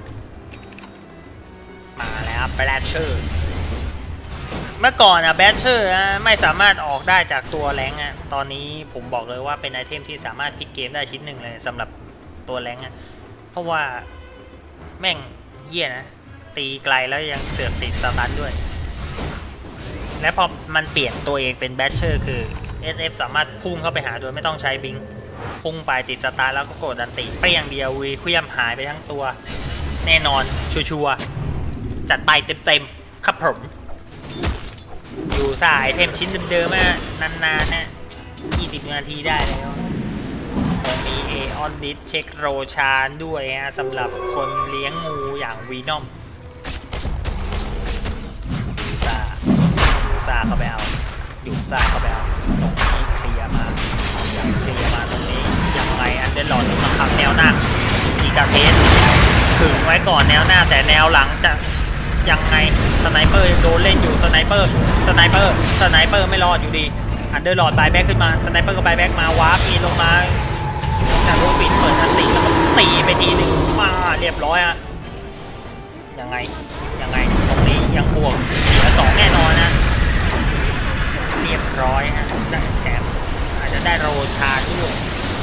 มาแล้วแบทเชอร์เมื่อก่อนแบทเชอร์ไม่สามารถออกได้จากตัวแรงตอนนี้ผมบอกเลยว่าเป็นไอเทมที่สามารถพลิกเกมได้ชิ้นหนึ่งเลยสำหรับตัวแรงเพราะว่าแม่งเหี้ยนะตีไกลแล้วยังเสือกติดสตันด้วยและพอมันเปลี่ยนตัวเองเป็นแบทเชอร์คือ SF สามารถพุ่งเข้าไปหาโดยไม่ต้องใช้บิงพุ่งไปติดสตาร์แล้วก็กดดันติเปรี้ยงเดียววีเคลื่อนหายไปทั้งตัวแน่นอนชัวร์จัดไปเต็มๆครับผมอยู่สายเทมชิ้นเดิมๆนานๆนะ20 นาทีได้แล้วมีเอออนดิสเช็คโรชานด้วยสำหรับคนเลี้ยงงูอย่างวีนอมซาเข้าไปเอาอยู่ซาเข้าไปเอาตรงนี้เคลียร์มาตรงนี้ยังไงอันเดอร์ลอร์ดมาขังแนวหน้าอีกาเทสถึงไว้ก่อนแนวหน้าแต่แนวหลังจะยังไงสไนเปอร์โดนเล่นอยู่สไนเปอร์ไม่รอดอยู่ดีอันเดอร์ลอร์ดบายแบ็กขึ้นมาสไนเปอร์ก็บายแบ็กมาวาร์ปีนลงมาจากลูกปิดเปิดอันตีแล้วก็ตีไปทีนึงมาเรียบร้อยยังไงตรงนี้ยังบวกเหลือ2แน่นอนนะเรียบร้อยฮะได้แถมอาจจะได้โรชาด้วย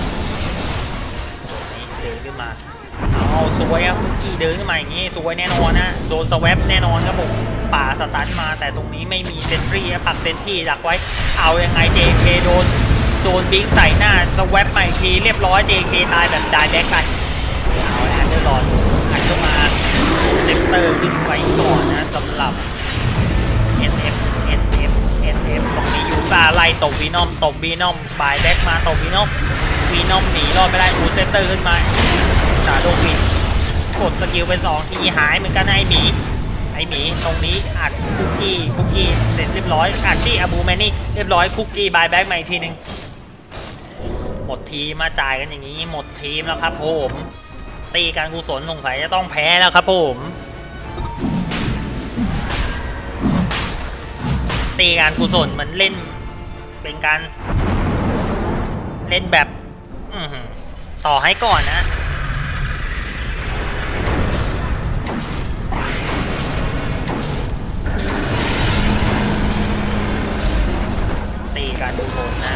นี่เดินขึ้นมาเอาสวยครับคุกกี้เดินขึ้นมาอย่างงี้สวยแน่นอนนะโดนสแวปแน่นอนครับผมป่าสตันมาแต่ตรงนี้ไม่มีเซนทรีปักเซนที่ดักไว้เอายังไง JK โดนบิงใส่หน้าสแวปใหม่ทีเรียบร้อย JK ตายแบบได้แบ็คไปเอาแอนเดอร์ลอดอัดเข้ามาเซนเตอร์ขึ้นไว้ก่อนนะสำหรับ SF ตรงนี้ยูซาไล่ตบวีนอมบายแบ็กมาตบวีนอมหนีรอดไม่ได้อูเซนเตอร์ขึ้นมาสาโดวินกดสกิลเป็น2ทีหายเหมือนกันไอหมีตรงนี้อัดคุกกี้เสร็จเรียบร้อยอัดที่อาบูแมนนี่เรียบร้อยคุกกี้บายแบ็กมาอีกทีนึงหมดทีมมาจ่ายกันอย่างนี้หมดทีมแล้วครับผมตีการกุศลสงสัยจะต้องแพ้แล้วครับผมตีการกุศลมันเล่นเป็นการเล่นแบบต่อให้ก่อนนะตีการกุศลนะ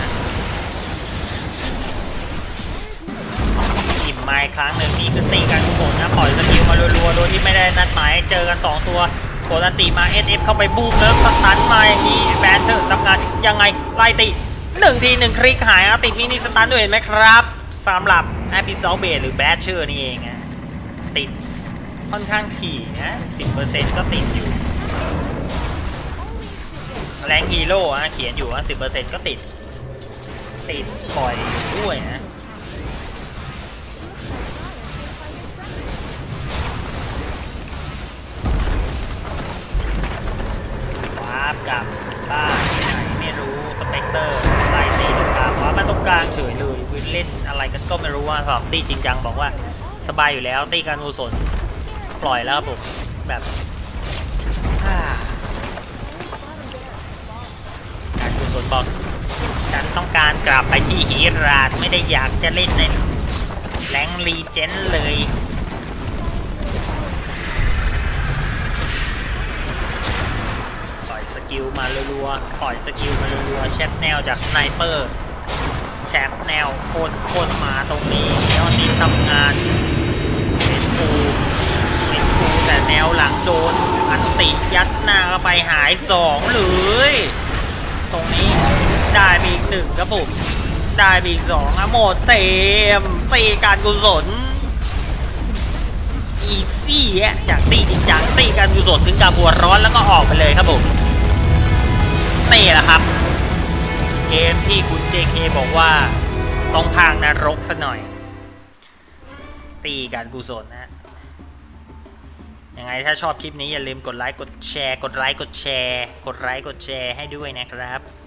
อิ่มมาอีกครั้งหนึ่งนี่คือตีการกุศลนะปล่อยสกิลมารัวๆโดยที่ไม่ได้นัดหมายเจอกัน2ตัวโกดันตีมา SF เข้าไปบูมแล้วสตันมาอย่างนี้แบนเชอร์ทำงานยังไงไล่ตี1 ที 1 คลิกหายติดมินิสตันด้วยเห็นไหมครับสำหรับแอป Episode Base หรือแบนเชอร์นี่เองนะติดค่อนข้างถี่นะ 10% ก็ติดอยู่แรงฮีโร่เขียนอยู่ว่า 10% ก็ติดบ่อยด้วยนะกับบ้านไหนไม่รู้สเปกเตอร์ไล่ตีตรงกลางว่ามาตรงกลางเฉยเลยวินเล่นอะไรกันก็ไม่รู้ว่าสอบตีจริงจังบอกว่าสบายอยู่แล้วตีการกุศลปล่อยแล้วผมแบบการกุศลบอกฉันต้องการกลับไปที่ฮีราดไม่ได้อยากจะเล่นในแรงรีเจนเลยมารัวๆปล่อยสกิลมารัวๆแชทแนวจากสไนเปอร์แชทแนวโคตรมาตรงนี้เดี๋ยวนี้ทำงานเป็นฟูแต่แนวหลังโดนอันติยัดหน้าเข้าไปหาย2เลยตรงนี้ได้ไปอีก1ครับผมได้ไปอีก2หมดเต็มตีการกุศลอีซี่จากตีจริงจังตีการกุศลถึงกับหัวร้อนแล้วก็ออกไปเลยครับผมนี่แหละครับเกมที่คุณ JK บอกว่าต้องพางนรกซะหน่อยตีการกุศลนะยังไงถ้าชอบคลิปนี้อย่าลืมกดไลค์กดแชร์ให้ด้วยนะครับ